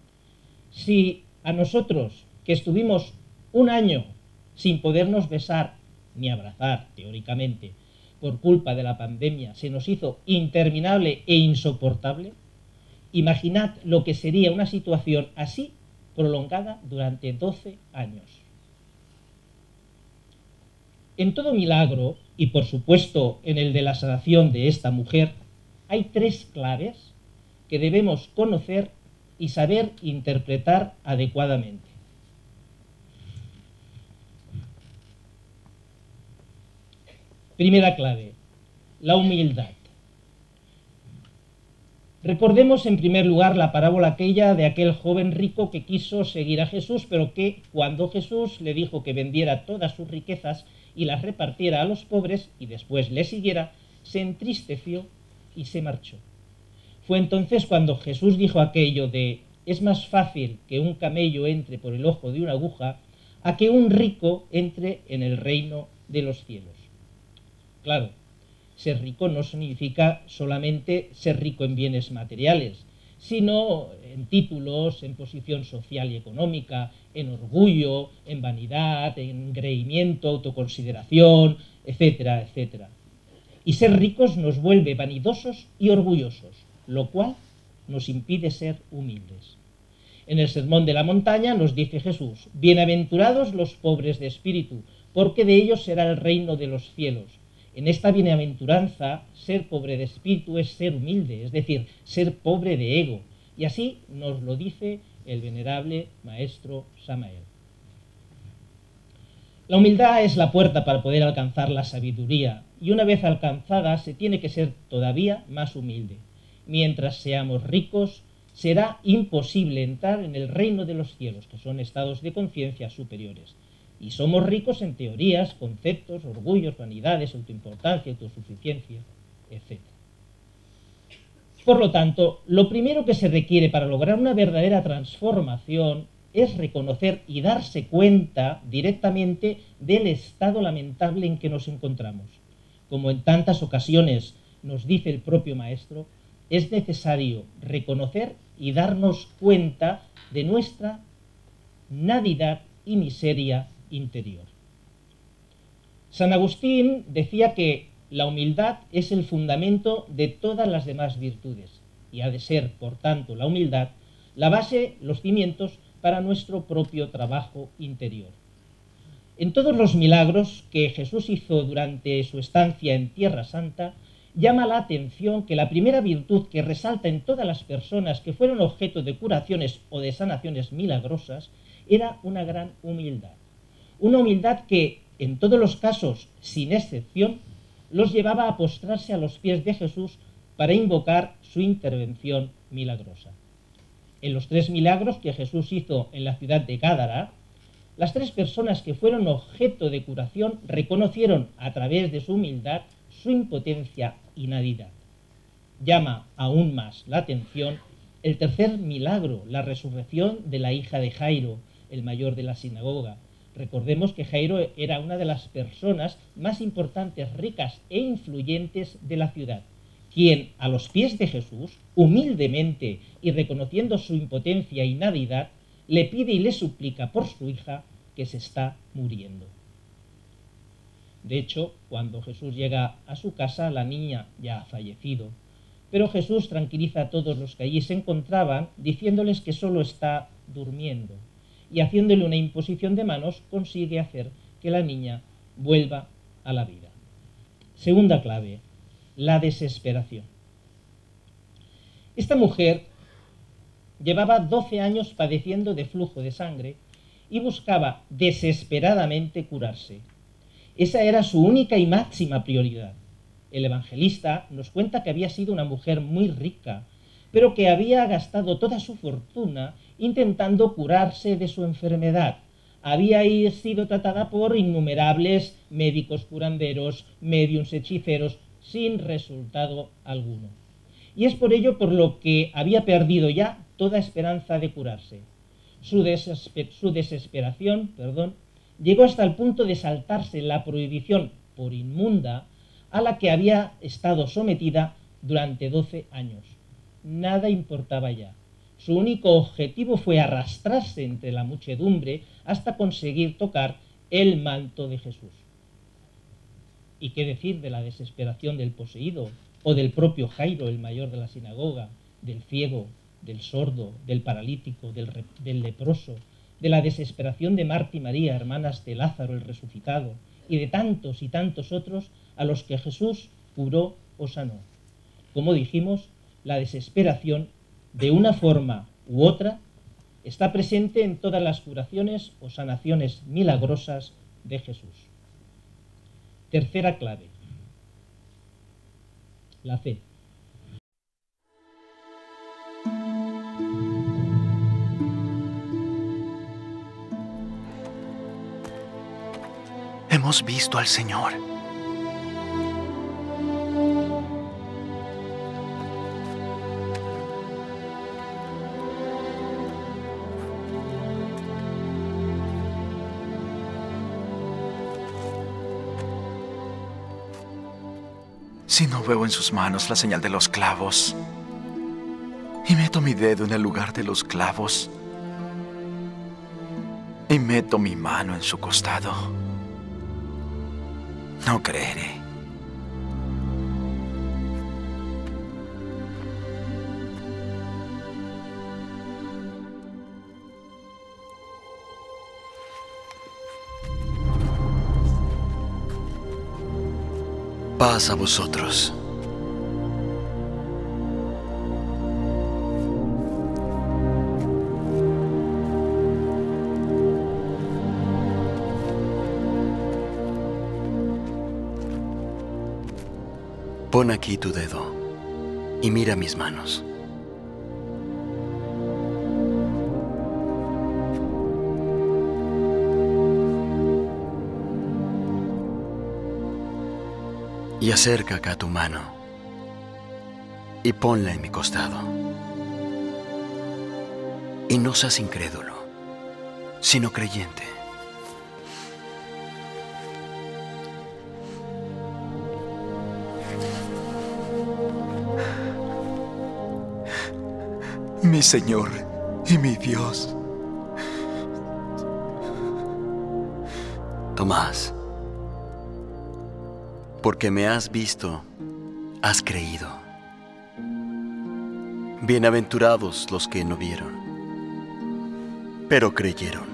Si a nosotros, que estuvimos un año sin podernos besar ni abrazar, teóricamente, por culpa de la pandemia, se nos hizo interminable e insoportable, imaginad lo que sería una situación así prolongada durante 12 años. En todo milagro, y por supuesto en el de la sanación de esta mujer, hay 3 claves que debemos conocer y saber interpretar adecuadamente. Primera clave, la humildad. Recordemos en primer lugar la parábola aquella de aquel joven rico que quiso seguir a Jesús, pero que cuando Jesús le dijo que vendiera todas sus riquezas y las repartiera a los pobres y después le siguiera, se entristeció y se marchó. Fue entonces cuando Jesús dijo aquello de: es más fácil que un camello entre por el ojo de una aguja a que un rico entre en el reino de los cielos. Claro, ser rico no significa solamente ser rico en bienes materiales, sino en títulos, en posición social y económica, en orgullo, en vanidad, en engreimiento, autoconsideración, etcétera, etcétera. Y ser ricos nos vuelve vanidosos y orgullosos, lo cual nos impide ser humildes. En el Sermón de la Montaña nos dice Jesús: bienaventurados los pobres de espíritu, porque de ellos será el reino de los cielos. En esta bienaventuranza, ser pobre de espíritu es ser humilde, es decir, ser pobre de ego. Y así nos lo dice el venerable maestro Samael. La humildad es la puerta para poder alcanzar la sabiduría, y una vez alcanzada se tiene que ser todavía más humilde. Mientras seamos ricos, será imposible entrar en el reino de los cielos, que son estados de conciencia superiores. Y somos ricos en teorías, conceptos, orgullos, vanidades, autoimportancia, autosuficiencia, etc. Por lo tanto, lo primero que se requiere para lograr una verdadera transformación es reconocer y darse cuenta directamente del estado lamentable en que nos encontramos. Como en tantas ocasiones nos dice el propio Maestro, es necesario reconocer y darnos cuenta de nuestra nadidad y miseria interior. San Agustín decía que la humildad es el fundamento de todas las demás virtudes y ha de ser, por tanto, la humildad la base, los cimientos para nuestro propio trabajo interior. En todos los milagros que Jesús hizo durante su estancia en Tierra Santa, llama la atención que la primera virtud que resalta en todas las personas que fueron objeto de curaciones o de sanaciones milagrosas era una gran humildad. Una humildad que, en todos los casos, sin excepción, los llevaba a postrarse a los pies de Jesús para invocar su intervención milagrosa. En los 3 milagros que Jesús hizo en la ciudad de Gádara, las 3 personas que fueron objeto de curación reconocieron a través de su humildad su impotencia y nadidad. Llama aún más la atención el tercer milagro, la resurrección de la hija de Jairo, el mayor de la sinagoga. Recordemos que Jairo era una de las personas más importantes, ricas e influyentes de la ciudad, quien a los pies de Jesús, humildemente y reconociendo su impotencia y nadidad, le pide y le suplica por su hija que se está muriendo. De hecho, cuando Jesús llega a su casa, la niña ya ha fallecido, pero Jesús tranquiliza a todos los que allí se encontraban, diciéndoles que solo está durmiendo, y haciéndole una imposición de manos consigue hacer que la niña vuelva a la vida. Segunda clave, la desesperación. Esta mujer llevaba 12 años padeciendo de flujo de sangre y buscaba desesperadamente curarse. Esa era su única y máxima prioridad. El evangelista nos cuenta que había sido una mujer muy rica, pero que había gastado toda su fortuna intentando curarse de su enfermedad. Había sido tratada por innumerables médicos curanderos, médiuns, hechiceros, sin resultado alguno. Y es por ello por lo que había perdido ya toda esperanza de curarse. Su desesperación, llegó hasta el punto de saltarse la prohibición por inmunda a la que había estado sometida durante 12 años. Nada importaba ya. Su único objetivo fue arrastrarse entre la muchedumbre hasta conseguir tocar el manto de Jesús. ¿Y qué decir de la desesperación del poseído o del propio Jairo, el mayor de la sinagoga, del ciego, del sordo, del paralítico, del leproso, de la desesperación de Marta y María, hermanas de Lázaro el resucitado, y de tantos y tantos otros a los que Jesús curó o sanó? Como dijimos, la desesperación, de una forma u otra, está presente en todas las curaciones o sanaciones milagrosas de Jesús. Tercera clave, la fe. Hemos visto al Señor. Si no veo en sus manos la señal de los clavos y meto mi dedo en el lugar de los clavos y meto mi mano en su costado, no creeré. Paz a vosotros. Pon aquí tu dedo y mira mis manos. Y acerca acá tu mano y ponla en mi costado. Y no seas incrédulo, sino creyente. Mi Señor y mi Dios. Tomás, porque me has visto, has creído. Bienaventurados los que no vieron, pero creyeron.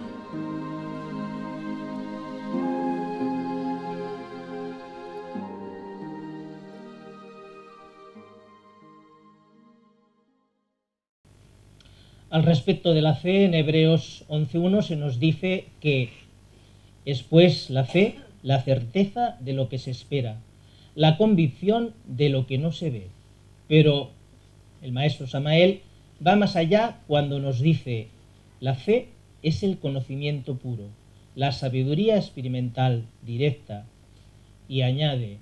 Al respecto de la fe, en Hebreos 11:1 se nos dice que es pues la fe, la certeza de lo que se espera, la convicción de lo que no se ve. Pero el maestro Samael va más allá cuando nos dice: la fe es el conocimiento puro, la sabiduría experimental directa, y añade: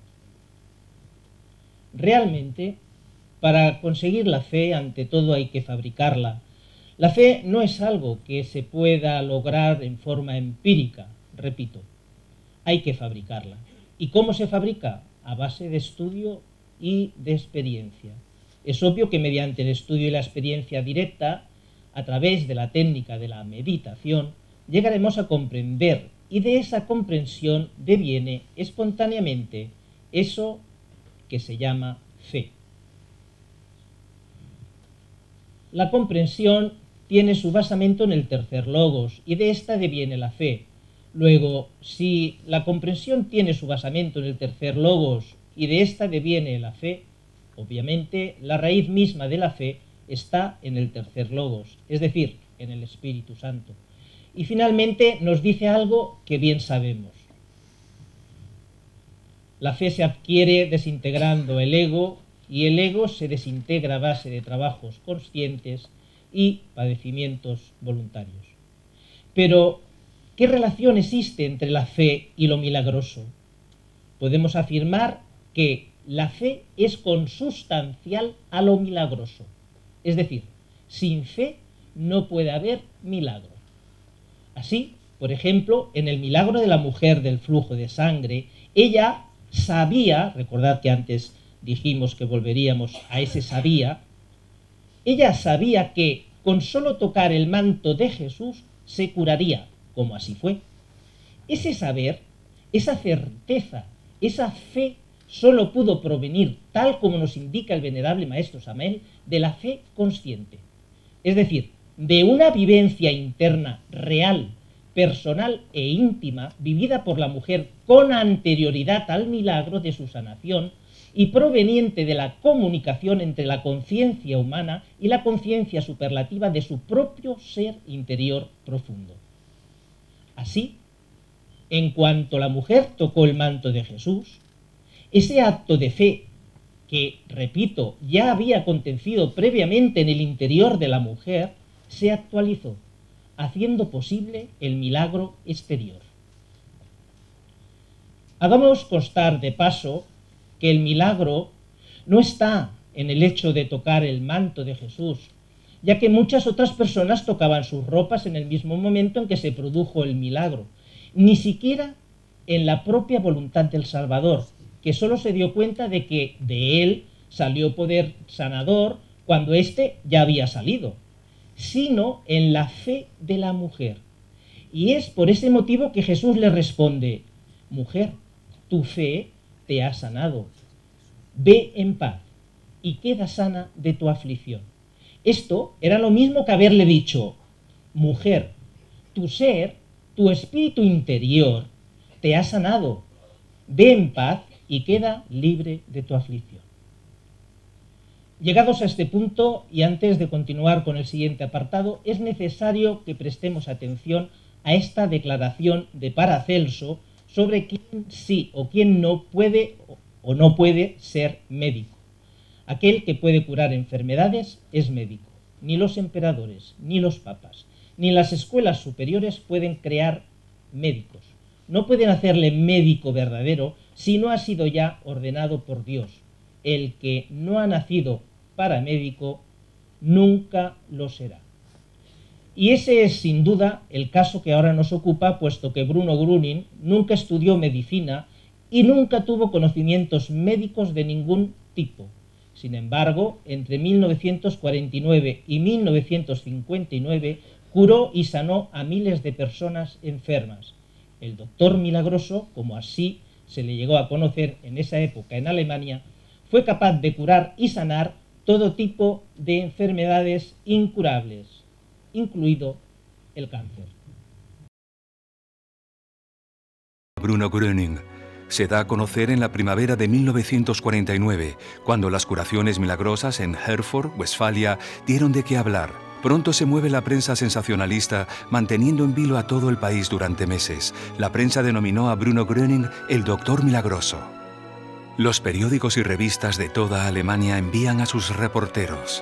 realmente, para conseguir la fe, ante todo hay que fabricarla. La fe no es algo que se pueda lograr en forma empírica, repito, hay que fabricarla. ¿Y cómo se fabrica? A base de estudio y de experiencia. Es obvio que mediante el estudio y la experiencia directa, a través de la técnica de la meditación, llegaremos a comprender, y de esa comprensión deviene espontáneamente eso que se llama fe. La comprensión tiene su basamento en el tercer logos, y de esta deviene la fe. Luego, si la comprensión tiene su basamento en el tercer logos y de esta deviene la fe, obviamente la raíz misma de la fe está en el tercer logos, es decir, en el Espíritu Santo. Y finalmente nos dice algo que bien sabemos. La fe se adquiere desintegrando el ego, y el ego se desintegra a base de trabajos conscientes y padecimientos voluntarios. Pero, ¿qué relación existe entre la fe y lo milagroso? Podemos afirmar que la fe es consustancial a lo milagroso. Es decir, sin fe no puede haber milagro. Así, por ejemplo, en el milagro de la mujer del flujo de sangre, ella sabía, recordad que antes dijimos que volveríamos a ese sabía, ella sabía que con solo tocar el manto de Jesús se curaría, como así fue. Ese saber, esa certeza, esa fe solo pudo provenir, tal como nos indica el venerable maestro Samael, de la fe consciente. Es decir, de una vivencia interna real, personal e íntima, vivida por la mujer con anterioridad al milagro de su sanación, y proveniente de la comunicación entre la conciencia humana y la conciencia superlativa de su propio ser interior profundo. Así, en cuanto la mujer tocó el manto de Jesús, ese acto de fe que, repito, ya había acontecido previamente en el interior de la mujer, se actualizó, haciendo posible el milagro exterior. Hagamos constar de paso que el milagro no está en el hecho de tocar el manto de Jesús, ya que muchas otras personas tocaban sus ropas en el mismo momento en que se produjo el milagro, ni siquiera en la propia voluntad del Salvador, que solo se dio cuenta de que de él salió poder sanador cuando éste ya había salido, sino en la fe de la mujer. Y es por ese motivo que Jesús le responde: mujer, tu fe te ha sanado, ve en paz y queda sana de tu aflicción. Esto era lo mismo que haberle dicho: mujer, tu ser, tu espíritu interior, te ha sanado, ve en paz y queda libre de tu aflicción. Llegados a este punto, y antes de continuar con el siguiente apartado, es necesario que prestemos atención a esta declaración de Paracelso sobre quién sí o quién no puede o no puede ser médico. Aquel que puede curar enfermedades es médico. Ni los emperadores, ni los papas, ni las escuelas superiores pueden crear médicos. No pueden hacerle médico verdadero si no ha sido ya ordenado por Dios. El que no ha nacido para médico nunca lo será. Y ese es sin duda el caso que ahora nos ocupa, puesto que Bruno Gröning nunca estudió medicina y nunca tuvo conocimientos médicos de ningún tipo. Sin embargo, entre 1949 y 1959 curó y sanó a miles de personas enfermas. El doctor milagroso, como así se le llegó a conocer en esa época en Alemania, fue capaz de curar y sanar todo tipo de enfermedades incurables, incluido el cáncer. Bruno Gröning se da a conocer en la primavera de 1949, cuando las curaciones milagrosas en Herford, Westfalia, dieron de qué hablar. Pronto se mueve la prensa sensacionalista, manteniendo en vilo a todo el país durante meses. La prensa denominó a Bruno Gröning el Doctor Milagroso. Los periódicos y revistas de toda Alemania envían a sus reporteros.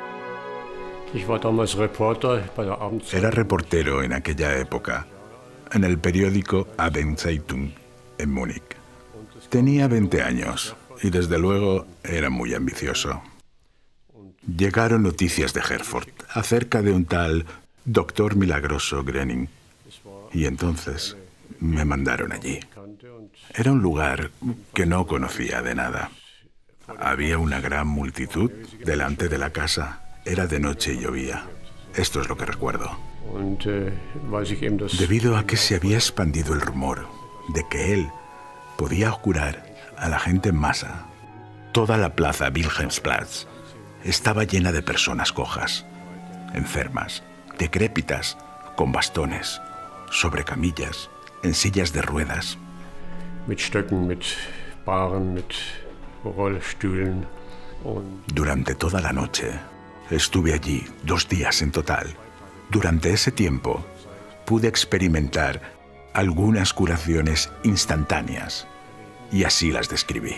Era reportero en aquella época, en el periódico Abendzeitung, en Múnich. Tenía 20 años y desde luego era muy ambicioso. Llegaron noticias de Herford acerca de un tal Doctor Milagroso Gröning y entonces me mandaron allí. Era un lugar que no conocía de nada. Había una gran multitud delante de la casa. Era de noche y llovía. Esto es lo que recuerdo. Debido a que se había expandido el rumor de que él podía curar a la gente en masa, toda la plaza Wilhelmsplatz estaba llena de personas cojas, enfermas, decrépitas, con bastones, sobre camillas, en sillas de ruedas. Durante toda la noche estuve allí 2 días en total. Durante ese tiempo pude experimentar algunas curaciones instantáneas y así las describí.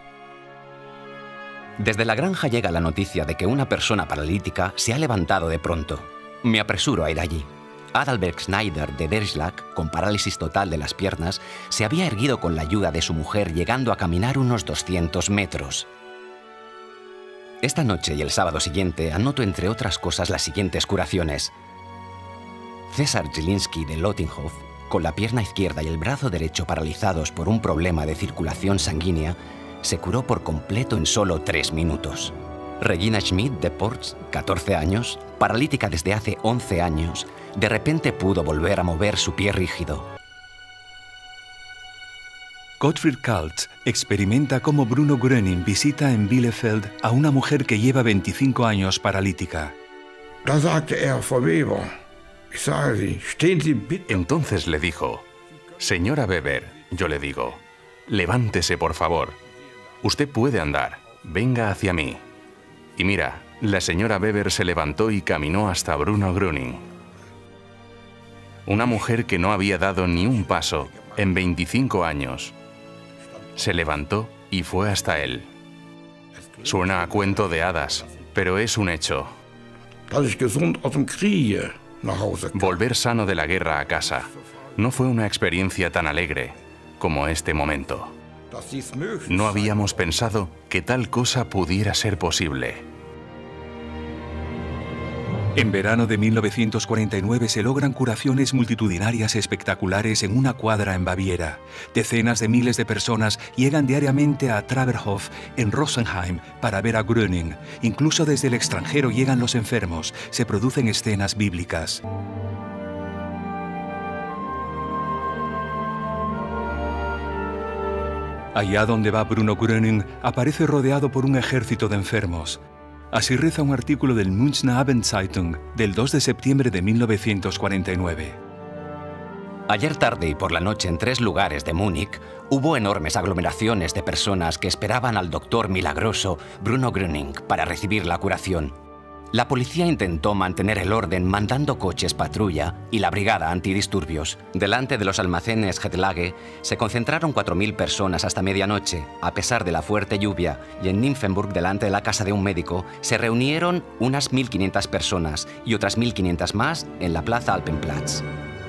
Desde la granja llega la noticia de que una persona paralítica se ha levantado de pronto. Me apresuro a ir allí. Adalbert Schneider de Derschlag, con parálisis total de las piernas, se había erguido con la ayuda de su mujer, llegando a caminar unos 200 metros. Esta noche y el sábado siguiente anoto, entre otras cosas, las siguientes curaciones. César Zielinski de Lottinghoff, con la pierna izquierda y el brazo derecho paralizados por un problema de circulación sanguínea, se curó por completo en solo 3 minutos. Regina Schmidt de Porz, 14 años, paralítica desde hace 11 años, de repente pudo volver a mover su pie rígido. Gottfried Kaltz experimenta cómo Bruno Gröning visita en Bielefeld a una mujer que lleva 25 años paralítica. Entonces le dijo: «Señora Weber», yo le digo, «levántese, por favor. Usted puede andar. Venga hacia mí». Y mira, la señora Weber se levantó y caminó hasta Bruno Gröning. Una mujer que no había dado ni un paso en 25 años. Se levantó y fue hasta él. Suena a cuento de hadas, pero es un hecho. Volver sano de la guerra a casa no fue una experiencia tan alegre como este momento. No habíamos pensado que tal cosa pudiera ser posible. En verano de 1949 se logran curaciones multitudinarias espectaculares en una cuadra en Baviera. Decenas de miles de personas llegan diariamente a Traberhof, en Rosenheim, para ver a Gröning. Incluso desde el extranjero llegan los enfermos. Se producen escenas bíblicas. Allá donde va Bruno Gröning, aparece rodeado por un ejército de enfermos. Así reza un artículo del Münchner Abendzeitung del 2 de septiembre de 1949. Ayer tarde y por la noche en 3 lugares de Múnich hubo enormes aglomeraciones de personas que esperaban al doctor milagroso Bruno Gröning para recibir la curación. La policía intentó mantener el orden mandando coches patrulla y la brigada antidisturbios. Delante de los almacenes Hetlage se concentraron 4.000 personas hasta medianoche, a pesar de la fuerte lluvia, y en Nymphenburg, delante de la casa de un médico, se reunieron unas 1.500 personas y otras 1.500 más en la plaza Alpenplatz.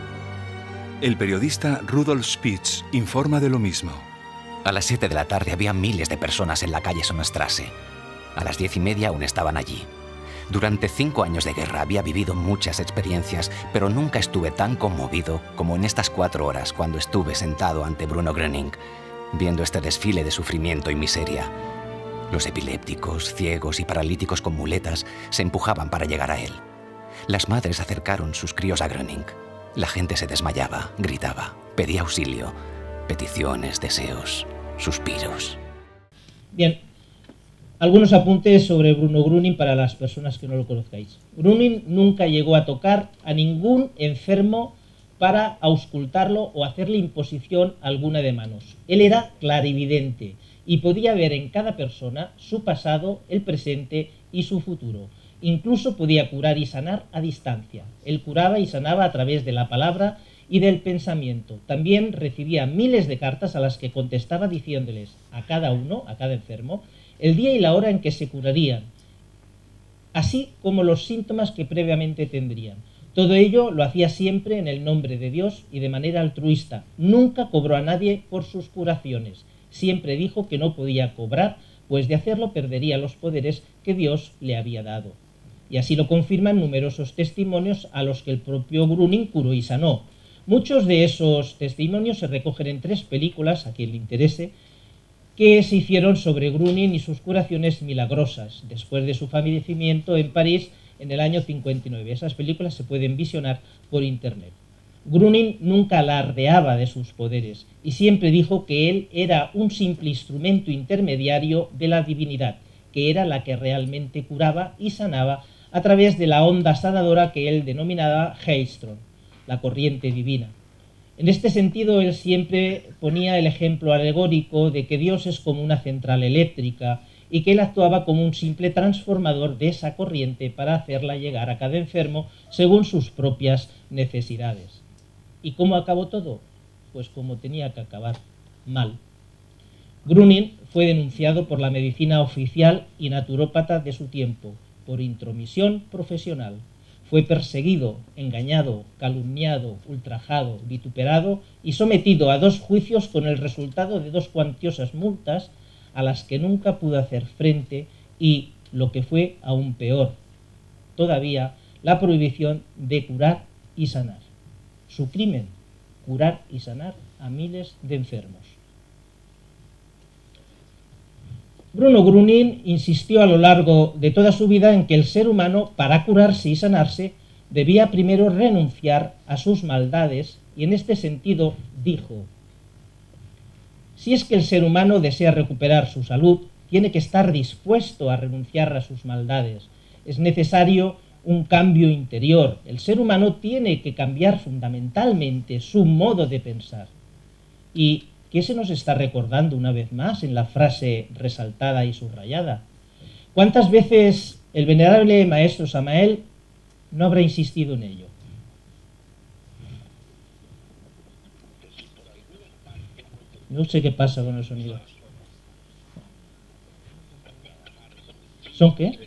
El periodista Rudolf Spitz informa de lo mismo. A las 7 de la tarde había miles de personas en la calle Sonnenstraße. A las 10:30 aún estaban allí. Durante 5 años de guerra había vivido muchas experiencias, pero nunca estuve tan conmovido como en estas 4 horas cuando estuve sentado ante Bruno Gröning, viendo este desfile de sufrimiento y miseria. Los epilépticos, ciegos y paralíticos con muletas se empujaban para llegar a él. Las madres acercaron sus críos a Gröning. La gente se desmayaba, gritaba, pedía auxilio, peticiones, deseos, suspiros. Bien. Algunos apuntes sobre Bruno Gröning para las personas que no lo conozcáis. Gröning nunca llegó a tocar a ningún enfermo para auscultarlo o hacerle imposición alguna de manos. Él era clarividente y podía ver en cada persona su pasado, el presente y su futuro. Incluso podía curar y sanar a distancia. Él curaba y sanaba a través de la palabra y del pensamiento. También recibía miles de cartas a las que contestaba diciéndoles a cada uno, a cada enfermo, el día y la hora en que se curarían, así como los síntomas que previamente tendrían. Todo ello lo hacía siempre en el nombre de Dios y de manera altruista. Nunca cobró a nadie por sus curaciones. Siempre dijo que no podía cobrar, pues de hacerlo perdería los poderes que Dios le había dado. Y así lo confirman numerosos testimonios a los que el propio Gröning curó y sanó. Muchos de esos testimonios se recogen en 3 películas, a quien le interese, que se hicieron sobre Gröning y sus curaciones milagrosas, después de su fallecimiento en París en el año 59. Esas películas se pueden visionar por internet. Gröning nunca alardeaba de sus poderes y siempre dijo que él era un simple instrumento intermediario de la divinidad, que era la que realmente curaba y sanaba a través de la onda sanadora que él denominaba Heilstrom, la corriente divina. En este sentido, él siempre ponía el ejemplo alegórico de que Dios es como una central eléctrica y que él actuaba como un simple transformador de esa corriente para hacerla llegar a cada enfermo según sus propias necesidades. ¿Y cómo acabó todo? Pues como tenía que acabar, mal. Gröning fue denunciado por la medicina oficial y naturópata de su tiempo, por intromisión profesional. Fue perseguido, engañado, calumniado, ultrajado, vituperado y sometido a 2 juicios con el resultado de 2 cuantiosas multas a las que nunca pudo hacer frente y, lo que fue aún peor, todavía la prohibición de curar y sanar. Su crimen, curar y sanar a miles de enfermos. Bruno Gröning insistió a lo largo de toda su vida en que el ser humano, para curarse y sanarse, debía primero renunciar a sus maldades y en este sentido dijo: si es que el ser humano desea recuperar su salud, tiene que estar dispuesto a renunciar a sus maldades. Es necesario un cambio interior. El ser humano tiene que cambiar fundamentalmente su modo de pensar. ¿Y qué se nos está recordando una vez más en la frase resaltada y subrayada? ¿Cuántas veces el venerable maestro Samael no habrá insistido en ello? No sé qué pasa con el sonido. ¿Son qué?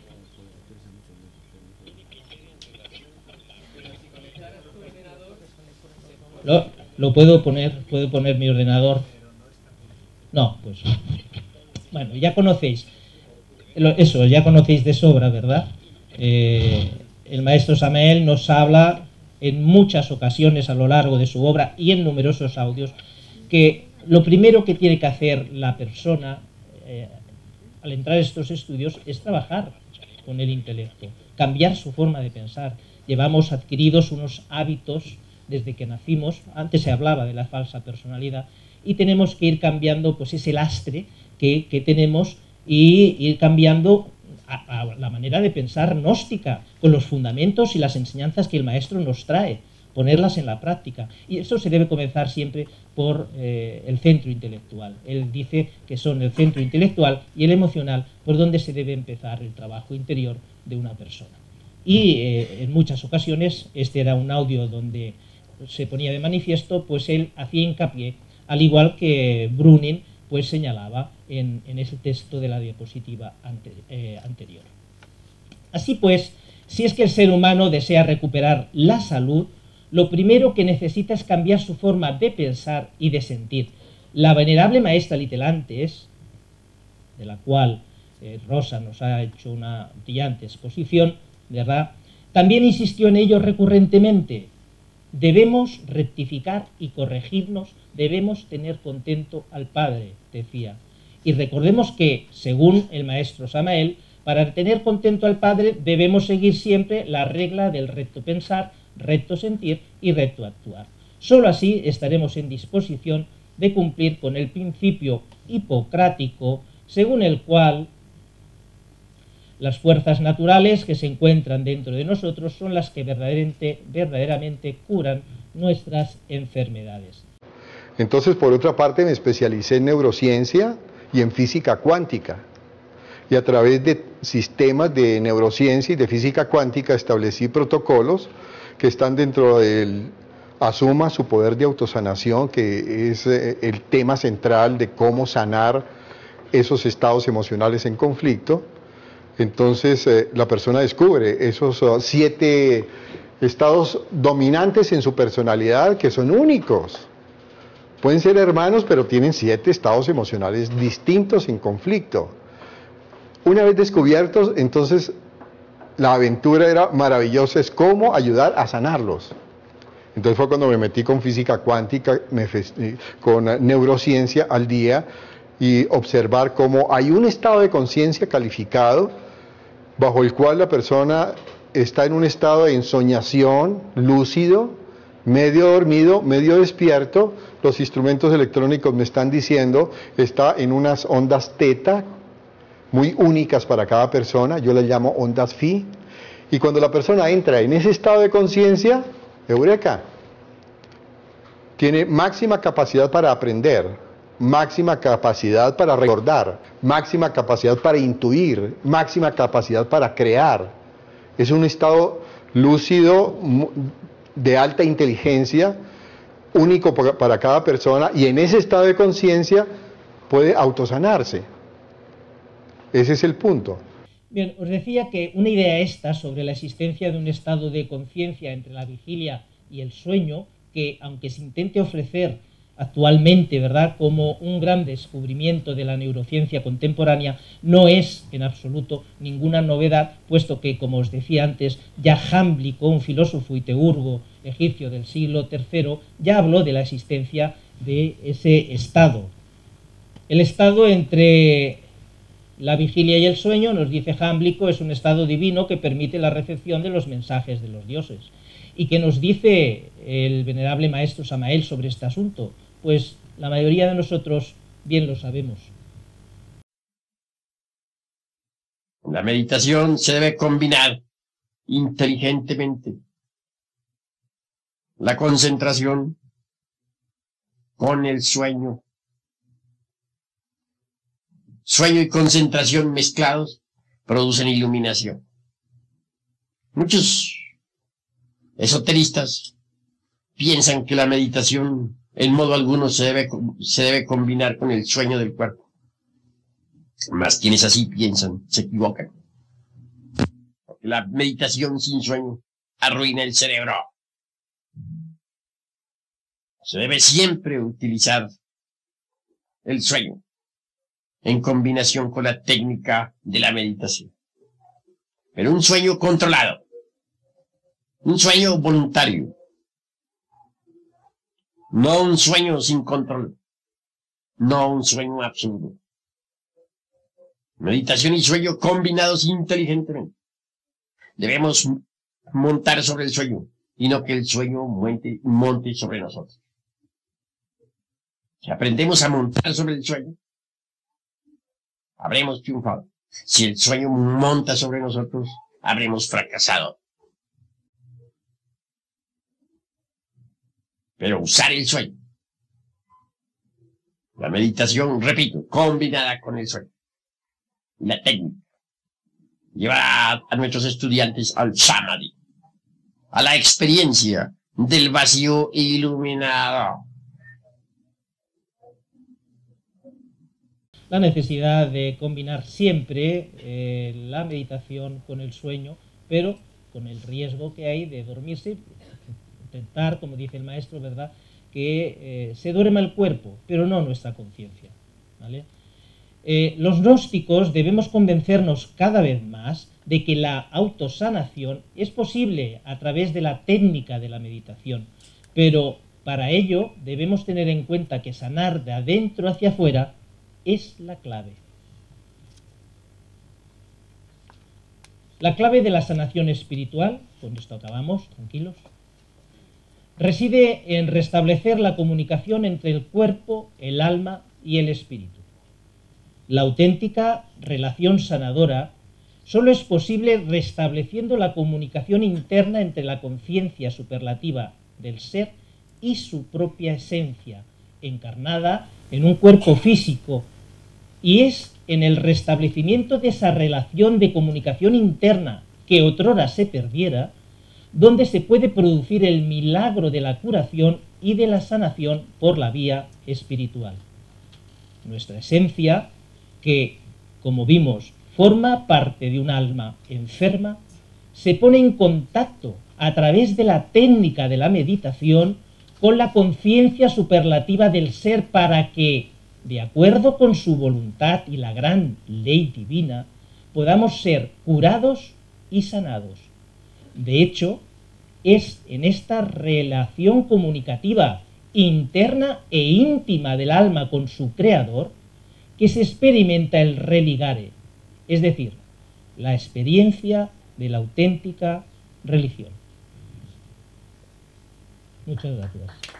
Lo puedo poner mi ordenador. No, pues bueno, ya conocéis eso, ya conocéis de sobra, ¿verdad? El maestro Samael nos habla en muchas ocasiones a lo largo de su obra y en numerosos audios que lo primero que tiene que hacer la persona al entrar a estos estudios es trabajar con el intelecto, cambiar su forma de pensar. Llevamos adquiridos unos hábitos desde que nacimos. Antes se hablaba de la falsa personalidad y tenemos que ir cambiando pues ese lastre que tenemos y ir cambiando a la manera de pensar gnóstica, con los fundamentos y las enseñanzas que el maestro nos trae, ponerlas en la práctica. Y eso se debe comenzar siempre por el centro intelectual. Él dice que son el centro intelectual y el emocional por donde se debe empezar el trabajo interior de una persona. y en muchas ocasiones, este era un audio donde se ponía de manifiesto, pues él hacía hincapié, al igual que Brüning pues señalaba en ese texto de la diapositiva anterior. Así pues, si es que el ser humano desea recuperar la salud, lo primero que necesita es cambiar su forma de pensar y de sentir. La venerable maestra Litelantes, de la cual Rosa nos ha hecho una brillante exposición, ¿verdad?, también insistió en ello recurrentemente. Debemos rectificar y corregirnos, debemos tener contento al Padre, decía. Y recordemos que, según el maestro Samael, para tener contento al Padre debemos seguir siempre la regla del recto pensar, recto sentir y recto actuar. Solo así estaremos en disposición de cumplir con el principio hipocrático, según el cual las fuerzas naturales que se encuentran dentro de nosotros son las que verdaderamente curan nuestras enfermedades. Entonces, por otra parte, me especialicé en neurociencia y en física cuántica. Y a través de sistemas de neurociencia y de física cuántica establecí protocolos que están dentro del Asuma su poder de autosanación, que es el tema central de cómo sanar esos estados emocionales en conflicto. Entonces la persona descubre esos 7 estados dominantes en su personalidad que son únicos. Pueden ser hermanos, pero tienen 7 estados emocionales distintos en conflicto. Una vez descubiertos, entonces la aventura era maravillosa, es cómo ayudar a sanarlos. Entonces fue cuando me metí con física cuántica, con neurociencia al día, y observar cómo hay un estado de conciencia calificado bajo el cual la persona está en un estado de ensoñación, lúcido, medio dormido, medio despierto. Los instrumentos electrónicos me están diciendo, está en unas ondas teta, muy únicas para cada persona, yo las llamo ondas phi, y cuando la persona entra en ese estado de conciencia, eureka, tiene máxima capacidad para aprender, máxima capacidad para recordar, máxima capacidad para intuir, máxima capacidad para crear. Es un estado lúcido, de alta inteligencia, único para cada persona, y en ese estado de conciencia puede autosanarse. Ese es el punto. Bien, os decía que una idea esta sobre la existencia de un estado de conciencia entre la vigilia y el sueño, que aunque se intente ofrecer actualmente, ¿verdad?, como un gran descubrimiento de la neurociencia contemporánea, no es en absoluto ninguna novedad, puesto que, como os decía antes, ya Jámblico, un filósofo y teurgo egipcio del siglo III, ya habló de la existencia de ese estado. El estado entre la vigilia y el sueño, nos dice Jámblico, es un estado divino que permite la recepción de los mensajes de los dioses. ¿Y qué nos dice el venerable maestro Samael sobre este asunto? Pues la mayoría de nosotros bien lo sabemos. La meditación se debe combinar inteligentemente la concentración con el sueño. Sueño y concentración mezclados producen iluminación. Muchos esoteristas piensan que la meditación en modo alguno se debe combinar con el sueño del cuerpo. Mas quienes así piensan se equivocan. Porque la meditación sin sueño arruina el cerebro. Se debe siempre utilizar el sueño en combinación con la técnica de la meditación. Pero un sueño controlado, un sueño voluntario, no un sueño sin control, no un sueño absurdo. Meditación y sueño combinados inteligentemente. Debemos montar sobre el sueño y no que el sueño monte sobre nosotros. Si aprendemos a montar sobre el sueño, habremos triunfado. Si el sueño monta sobre nosotros, habremos fracasado. Pero usar el sueño, la meditación, repito, combinada con el sueño, la técnica llevar a nuestros estudiantes al samadhi, a la experiencia del vacío iluminado. La necesidad de combinar siempre la meditación con el sueño, pero con el riesgo que hay de dormirse, intentar, como dice el maestro, ¿verdad?, que se duerma el cuerpo, pero no nuestra conciencia, ¿vale? Los gnósticos debemos convencernos cada vez más de que la autosanación es posible a través de la técnica de la meditación, pero para ello debemos tener en cuenta que sanar de adentro hacia afuera es la clave. La clave de la sanación espiritual, con esto acabamos, tranquilos, reside en restablecer la comunicación entre el cuerpo, el alma y el espíritu. La auténtica relación sanadora solo es posible restableciendo la comunicación interna entre la conciencia superlativa del ser y su propia esencia, encarnada en un cuerpo físico, y es en el restablecimiento de esa relación de comunicación interna que otrora se perdiera, donde se puede producir el milagro de la curación y de la sanación por la vía espiritual. Nuestra esencia, que, como vimos, forma parte de un alma enferma, se pone en contacto a través de la técnica de la meditación con la conciencia superlativa del ser para que, de acuerdo con su voluntad y la gran ley divina, podamos ser curados y sanados. De hecho, es en esta relación comunicativa interna e íntima del alma con su creador que se experimenta el religare, es decir, la experiencia de la auténtica religión. Muchas gracias.